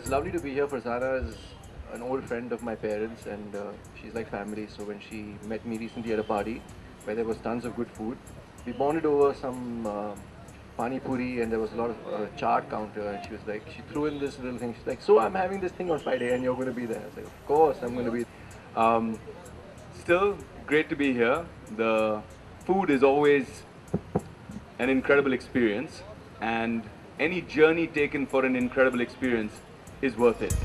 it's lovely to be here. Farzana is an old friend of my parents, and she's like family. So when she met me recently at a party where there was tons of good food, we bonded over some pani puri, and there was a lot of chaat counter. And she was like, she threw in this little thing. She's like, "So I'm having this thing on Friday, and you're going to be there." I was like, "Of course, I'm going to be." Um, Still great to be here. The food is always an incredible experience, and any journey taken for an incredible experience is worth it.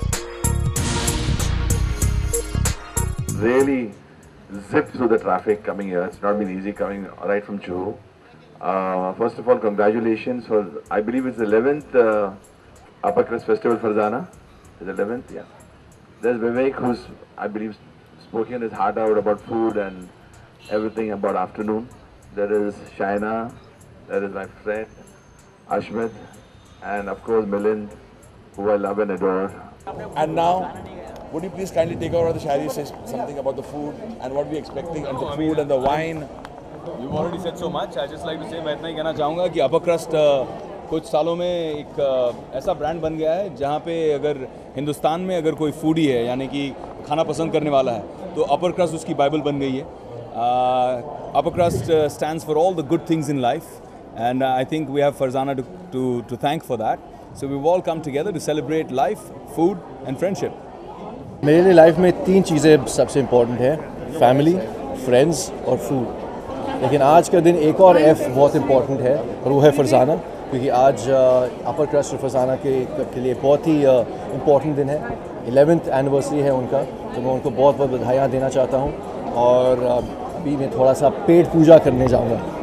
Really zipped through the traffic coming here. It's not been easy coming right from Juhu. First of all, congratulations for, I believe it's the 11th Upper Crust Festival Farzana. Is it 11th? Yeah. There's Vivek, who's, I believe, spoken his heart out about food and everything about afternoon. There is Shaina, there is my friend Ashmit, and of course Milind, who I love and adore. And now, would you please kindly take over the Shayari, say something about the food and what we're expecting, and the food and the wine? You've already said so much. I just like to say, मैं इतना ही कहना चाहूँगा कि अपर crust कुछ सालों में एक ऐसा ब्रांड बन गया है जहाँ पे अगर हिंदुस्तान में अगर कोई फूडी है यानी कि खाना पसंद करने वाला है तो अपर क्रस्ट उसकी बाइबल बन गई है. Upper crust stands for all the good things in life, and I think we have Farzana to thank for that. So we've all come together to celebrate life, food and friendship. मेरे लिए life में 3 चीज़ें सबसे important है: family, friends और food. लेकिन आज का दिन एक और F बहुत इम्पोर्टेंट है, और वो है फरजाना, क्योंकि आज अपर क्रस्ट और फरजाना के लिए बहुत ही इम्पोर्टेंट दिन है. 11th एनिवर्सरी है उनका, तो मैं उनको बहुत बहुत बधाइयाँ देना चाहता हूँ. और अभी मैं थोड़ा सा पेट पूजा करने जाऊँगा.